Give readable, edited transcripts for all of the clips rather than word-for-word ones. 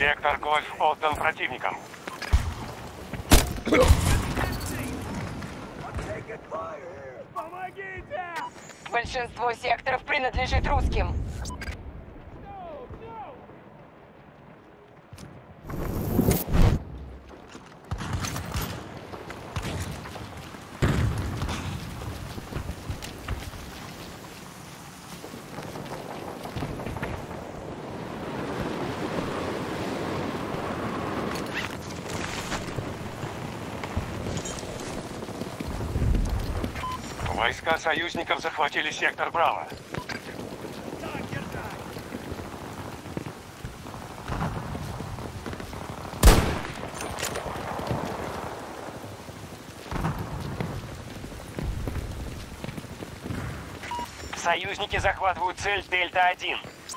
Сектор Гольф отдан противникам. Помогите! Большинство секторов принадлежит русским. Войска союзников захватили сектор Браво. Союзники захватывают цель Дельта-1.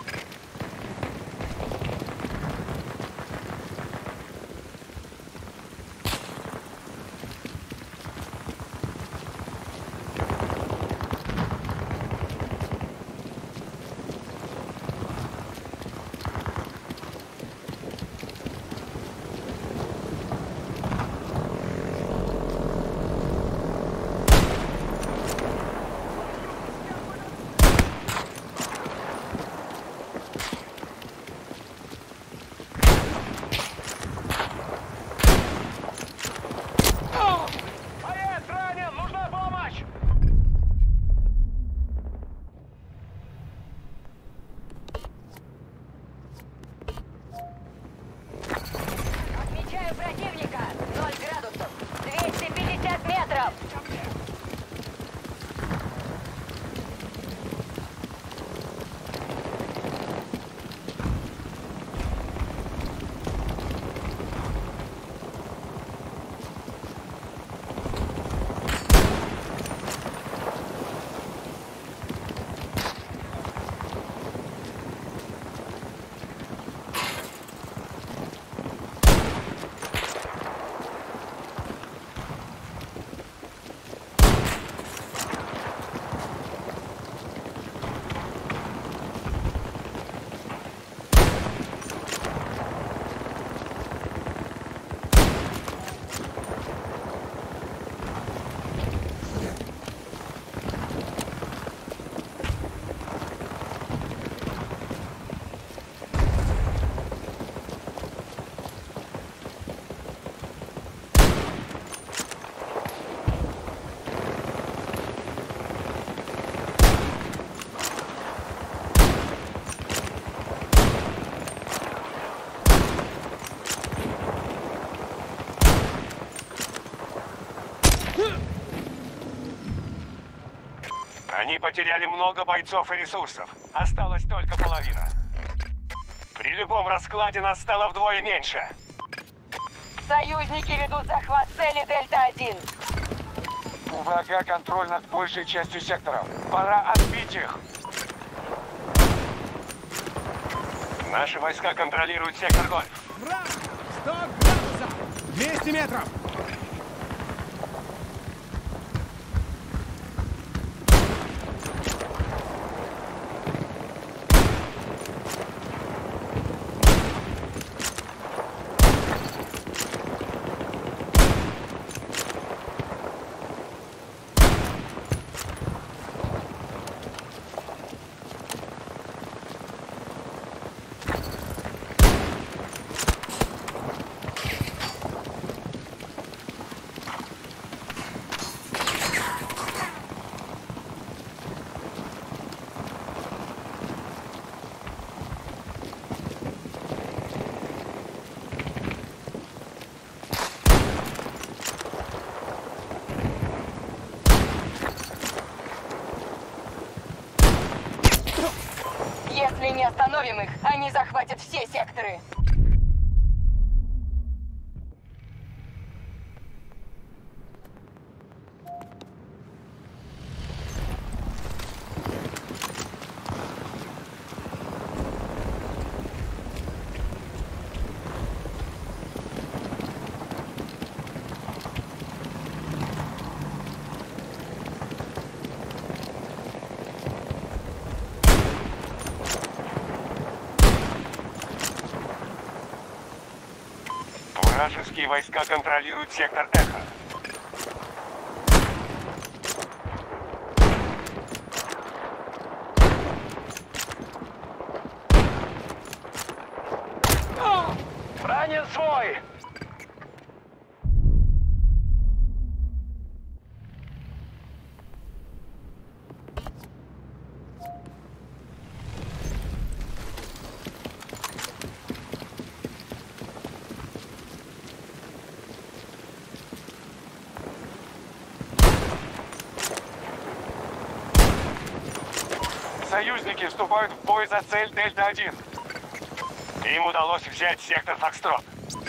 Противника 0 градусов, 250 метров. Они потеряли много бойцов и ресурсов. Осталась только половина. При любом раскладе нас стало вдвое меньше. Союзники ведут захват цели Дельта-1. У врага контроль над большей частью секторов. Пора отбить их. Наши войска контролируют сектор Гольф. Враг! 100 градусов! 200 метров! Если не остановим их, они захватят все секторы. Вражеские войска контролируют сектор Эхо. Ранен свой! Союзники вступают в бой за цель Дельта-1. Им удалось взять сектор Фокстрот.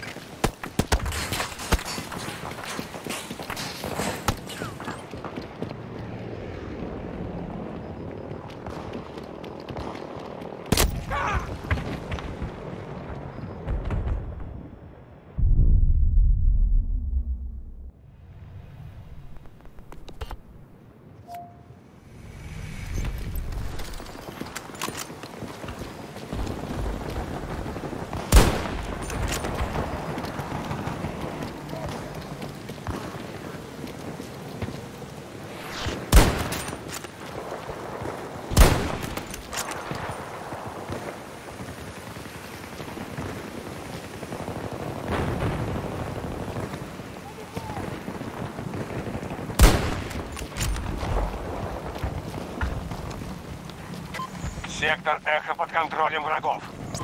Сектор Эхо под контролем врагов.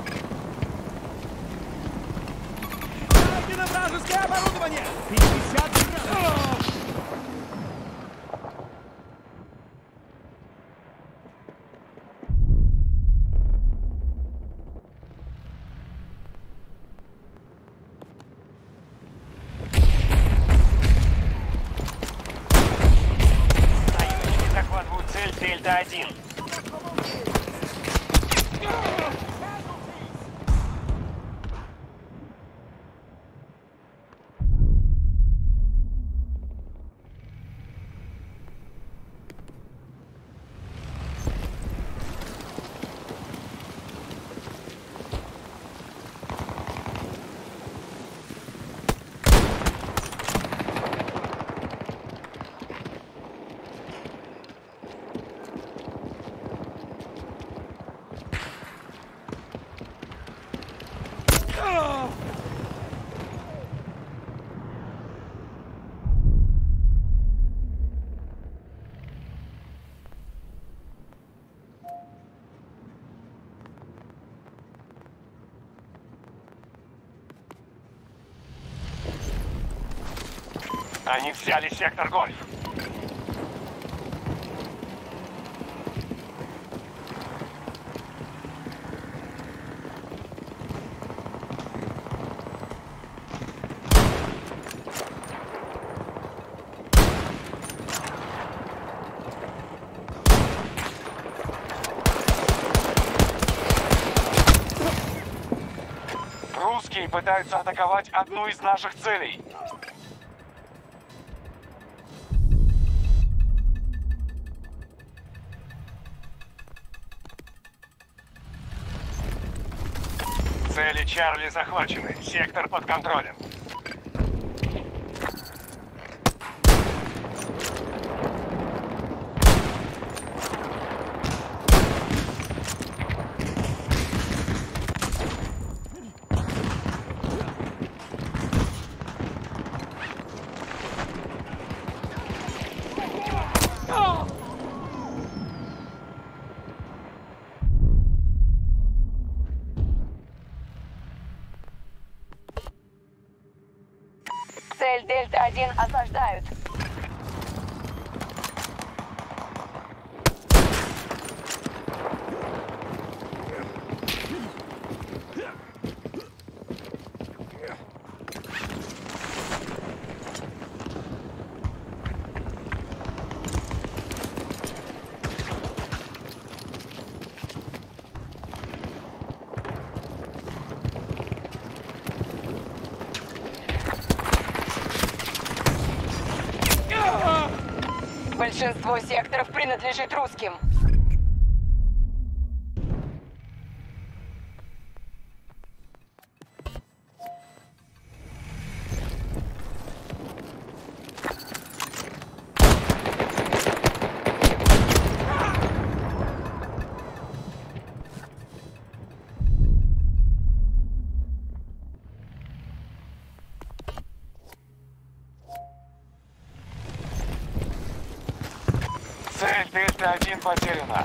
Найдено вражеское оборудование! 50 градусов! Союзники захватывают цель Дельта-1. Они взяли сектор Гольф. Русские пытаются атаковать одну из наших целей. Цели Чарли захвачены. Сектор под контролем. Цель Дельта-1 осаждают. Большинство секторов принадлежит русским. Цель Дельта-1 потеряна.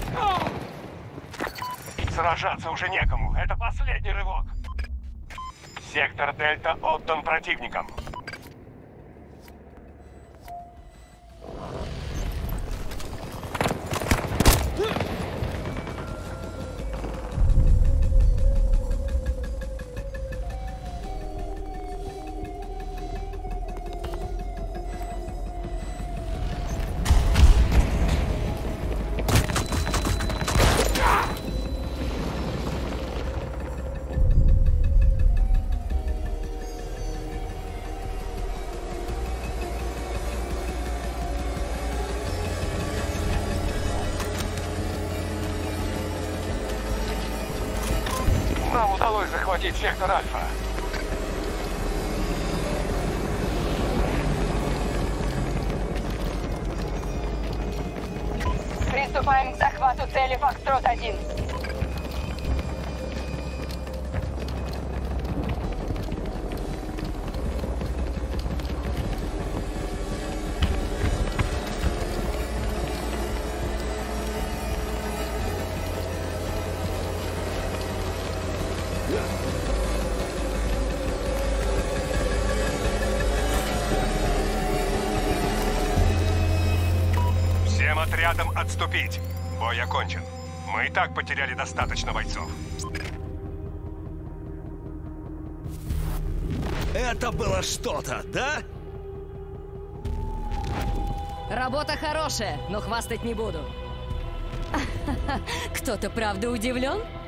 Сражаться уже некому. Это последний рывок. Сектор Дельта отдан противникам. Нам удалось захватить сектор Альфа. Приступаем к захвату цели Фокстрот-1. Всем отрядам отступить. Бой окончен. Мы и так потеряли достаточно бойцов. Это было что-то, да? Работа хорошая, но хвастать не буду. Кто-то правда удивлен?